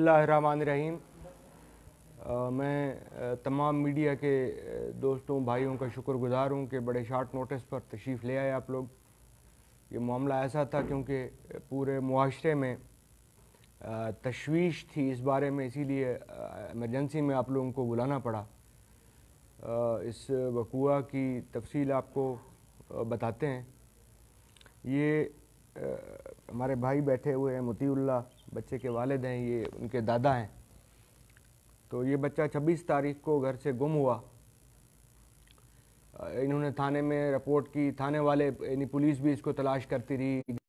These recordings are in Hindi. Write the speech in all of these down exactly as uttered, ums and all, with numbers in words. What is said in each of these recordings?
बिस्मिल्लाहिर्रहमानिर्रहीम। मैं तमाम मीडिया के दोस्तों भाइयों का शुक्रगुज़ार हूँ कि बड़े शार्ट नोटिस पर तशरीफ़ ले आए आप लोग। ये मामला ऐसा था क्योंकि पूरे मुआशरे में तशवीश थी इस बारे में, इसीलिए इमरजेंसी में आप लोगों को बुलाना पड़ा। इस वक़ूआ की तफसील आपको बताते हैं। ये हमारे भाई बैठे हुए हैं, मोतीउल्लाह बच्चे के वालिद हैं, ये उनके दादा हैं। तो ये बच्चा छब्बीस तारीख को घर से गुम हुआ। इन्होंने थाने में रिपोर्ट की, थाने वाले यानी पुलिस भी इसको तलाश करती रही,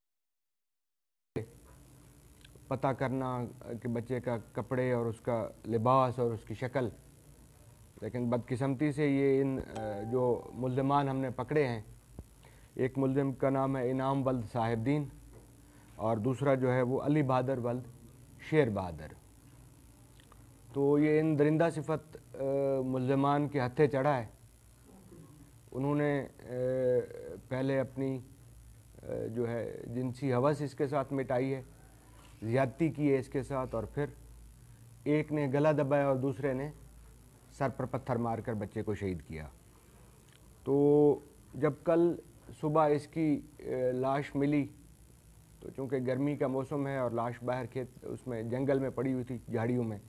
पता करना कि बच्चे का कपड़े और उसका लिबास और उसकी शक्ल। लेकिन बदकिस्मती से ये इन जो मुल्ज़िमान हमने पकड़े हैं, एक मुल्ज़िम का नाम है इनाम वल्द साहिबदीन और दूसरा जो है वो अली बहादुर वल्द शेर बहादुर। तो ये इन दरिंदा सिफत मुल्ज़िमान के हत्थे चढ़ा है। उन्होंने पहले अपनी जो है जिनसी हवस इसके साथ मिटाई है, ज़्यादती की है इसके साथ, और फिर एक ने गला दबाया और दूसरे ने सर पर पत्थर मारकर बच्चे को शहीद किया। तो जब कल सुबह इसकी लाश मिली तो चूँकि गर्मी का मौसम है और लाश बाहर खेत उसमें जंगल में पड़ी हुई थी, झाड़ियों में,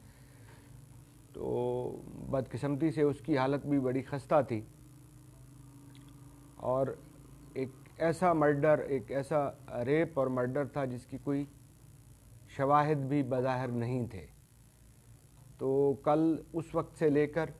तो बदकिस्मती से उसकी हालत भी बड़ी खस्ता थी। और एक ऐसा मर्डर, एक ऐसा रेप और मर्डर था जिसकी कोई शवाहिद भी बज़ाहिर नहीं थे। तो कल उस वक्त से लेकर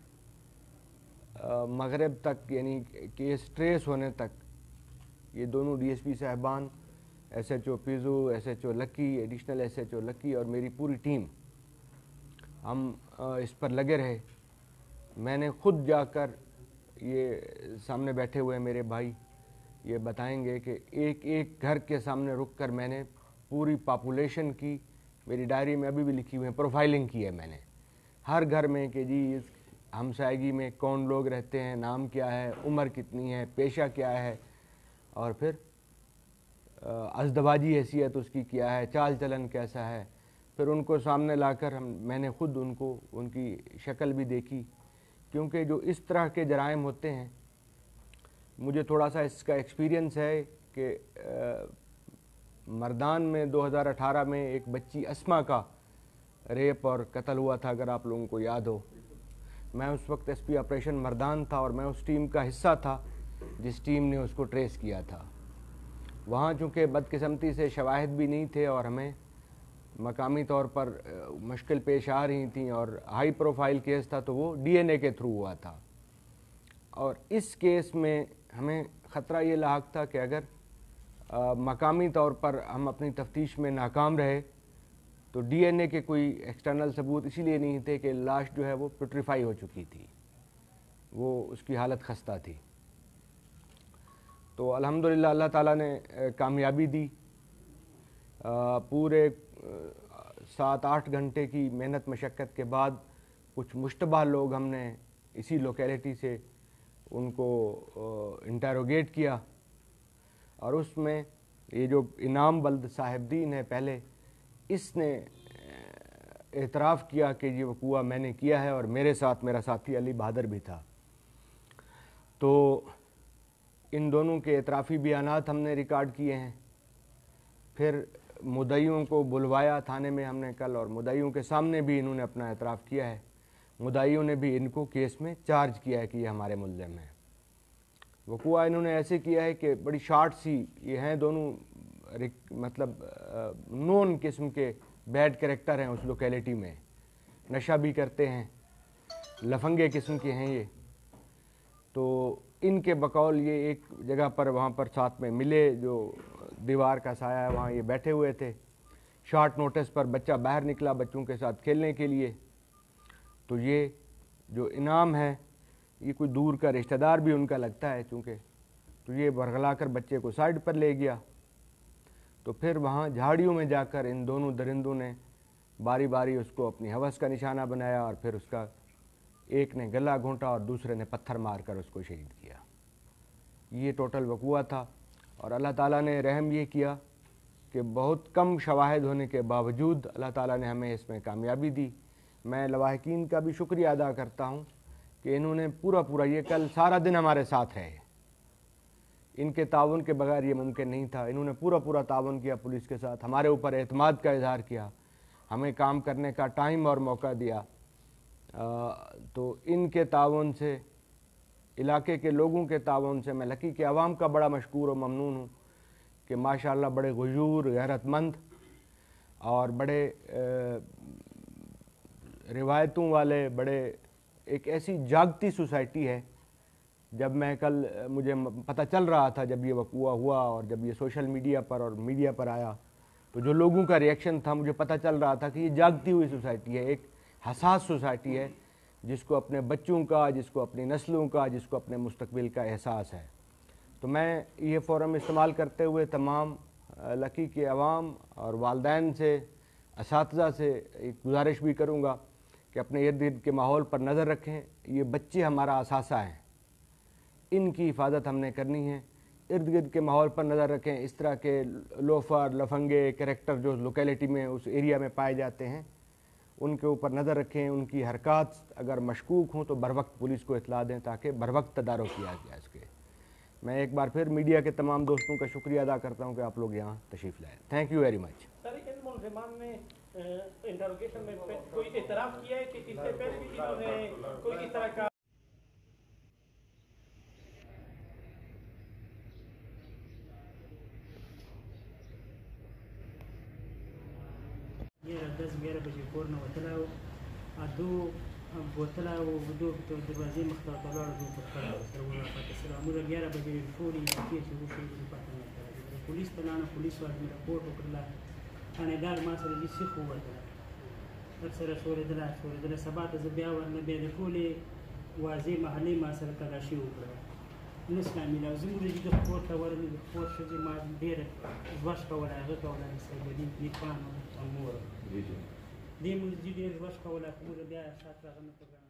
मगरिब तक, यानी केस ट्रेस होने तक, ये दोनों डीएसपी साहबान, SHO Piju, SHO Lucky, additional SHO Lucky और मेरी पूरी टीम, हम इस पर लगे रहे। मैंने खुद जाकर, ये सामने बैठे हुए मेरे भाई ये बताएंगे कि एक एक घर के सामने रुककर मैंने पूरी पॉपुलेशन की, मेरी डायरी में अभी भी लिखी हुई है, प्रोफाइलिंग की है मैंने हर घर में कि जी इस हमसायगी में कौन लोग रहते हैं, नाम क्या है, उम्र कितनी है, पेशा क्या है, और फिर अज़दवाजी हैसियत उसकी क्या है, चाल चलन कैसा है। फिर उनको सामने लाकर हम मैंने ख़ुद उनको उनकी शक्ल भी देखी, क्योंकि जो इस तरह के जराइम होते हैं, मुझे थोड़ा सा इसका एक्सपीरियंस है कि मर्दान में दो हज़ार अठारह में एक बच्ची अस्मा का रेप और कत्ल हुआ था, अगर आप लोगों को याद हो। मैं उस वक्त एसपी ऑपरेशन मर्दान था और मैं उस टीम का हिस्सा था जिस टीम ने उसको ट्रेस किया था। वहाँ चूँकि बदकिस्मती से शवाहिद भी नहीं थे और हमें मकामी तौर पर मुश्किल पेश आ रही थी और हाई प्रोफाइल केस था, तो वो डीएनए के थ्रू हुआ था। और इस केस में हमें ख़तरा ये लाक था कि अगर आ, मकामी तौर पर हम अपनी तफ्तीश में नाकाम रहे तो डीएनए के कोई एक्सटर्नल सबूत इसीलिए नहीं थे कि लाश जो है वो पुट्रीफाई हो चुकी थी, वो उसकी हालत खस्ता थी। तो अल्हम्दुलिल्लाह अल्लाह ताला ने कामयाबी दी। पूरे सात आठ घंटे की मेहनत मशक्क़त के बाद कुछ मुश्तबा लोग हमने इसी लोकेलिटी से उनको इंटरोगेट किया, और उसमें ये जो इनाम वल्द साहिबदीन है, पहले इसने एतराफ़ किया कि ये वक़ूआ मैंने किया है और मेरे साथ मेरा साथी अली बहादुर भी था। तो इन दोनों के एतराफ़ी बयानात हमने रिकॉर्ड किए हैं। फिर मुद्दईयों को बुलवाया थाने में हमने कल, और मुद्दईयों के सामने भी इन्होंने अपना एतराफ़ किया है। मुद्दईयों ने भी इनको केस में चार्ज किया है कि ये हमारे मुल्ज़िम हैं। वक़ूआ इन्होंने ऐसे किया है कि बड़ी शार्ट सी, ये हैं दोनों मतलब नॉन किस्म के बैड कैरेक्टर हैं उस लोकेलिटी में, नशा भी करते हैं, लफंगे किस्म के हैं ये। तो इनके बकौल ये एक जगह पर वहाँ पर साथ में मिले, जो दीवार का साया है वहाँ ये बैठे हुए थे। शॉर्ट नोटिस पर बच्चा बाहर निकला बच्चों के साथ खेलने के लिए। तो ये जो इनाम है ये कोई दूर का रिश्तेदार भी उनका लगता है चूँकि, तो ये बरगला कर बच्चे को साइड पर ले गया। तो फिर वहाँ झाड़ियों में जाकर इन दोनों दरिंदों ने बारी बारी उसको अपनी हवस का निशाना बनाया, और फिर उसका एक ने गला घोंटा और दूसरे ने पत्थर मारकर उसको शहीद किया। ये टोटल वक़ूआ था। और अल्लाह ताला ने रहम ये किया कि बहुत कम शवाहिद होने के बावजूद अल्लाह ताला ने हमें इसमें कामयाबी दी। मैं लवाहकीन का भी शुक्रिया अदा करता हूँ कि इन्होंने पूरा पूरा ये कल सारा दिन हमारे साथ रहे। इनके ताउन के बगैर ये मुमकिन नहीं था। इन्होंने पूरा पूरा ताउन किया पुलिस के साथ, हमारे ऊपर एतमाद का इजहार किया, हमें काम करने का टाइम और मौका दिया। आ, तो इनके ताउन से, इलाके के लोगों के ताउन से मैं लकी के अवाम का बड़ा मशकूर और ममनून हूँ कि माशाअल्लाह बड़े गुजूर, गैरतमंद और बड़े रिवायतों वाले, बड़े एक ऐसी जागती सोसाइटी है। जब मैं कल, मुझे पता चल रहा था जब ये वक़ूआ हुआ और जब ये सोशल मीडिया पर और मीडिया पर आया, तो जो लोगों का रिएक्शन था, मुझे पता चल रहा था कि ये जागती हुई सोसाइटी है, एक हसास सोसाइटी है जिसको अपने बच्चों का, जिसको अपनी नस्लों का, जिसको अपने मुस्तकबिल का एहसास है। तो मैं ये फ़ोरम इस्तेमाल करते हुए तमाम लकी के अवाम और वालदैन से, असातिज़ा से एक गुजारिश भी करूँगा कि अपने इर्द गिर्द के माहौल पर नज़र रखें। ये बच्चे हमारा असासा हैं, इनकी हिफाजत हमने करनी है। इर्द गिर्द के माहौल पर नज़र रखें। इस तरह के लोफर, लफंगे कैरेक्टर जो लोकेलिटी में, उस एरिया में पाए जाते हैं, उनके ऊपर नज़र रखें। उनकी हरकत अगर मशकूक हों तो बर वक्त पुलिस को इतला दें ताकि बर वक्त तदारुक किया जाए इसके। मैं एक बार फिर मीडिया के तमाम दोस्तों का शुक्रिया अदा करता हूँ कि आप लोग यहाँ तशरीफ़ लाए। Thank you very much. Sir, इन मुलज़िमान ने इंटरोगेशन में कोई एतराफ़ किया है कि इससे पहले भी इन्होंने कोई इस तरह का ये दस ग्यारह बजे कोर न वतला दो बोतला वो दो तो दरवाजे मख्ता तला दो पत्थर सर वो पता सर अमूर ग्यारह बजे पूरी के शुरू से पता नहीं था। पुलिस तनाना पुलिस वाले रिपोर्ट करला थानेदार मा सर जी सिख हुआ था अक्सर सोरे दला सोरे दला सबात जबिया वर नबी लिकोले वाजे महली मा सर तलाशी हुआ नस्लामी ला जमुर जी को कोर्ट वर में कोर्ट से मा देर वश का वाला है का वाला से बड़ी निपान अमूर जी जी दे मुझे जी देर वश का वाला पूरा दिया साथ रहा में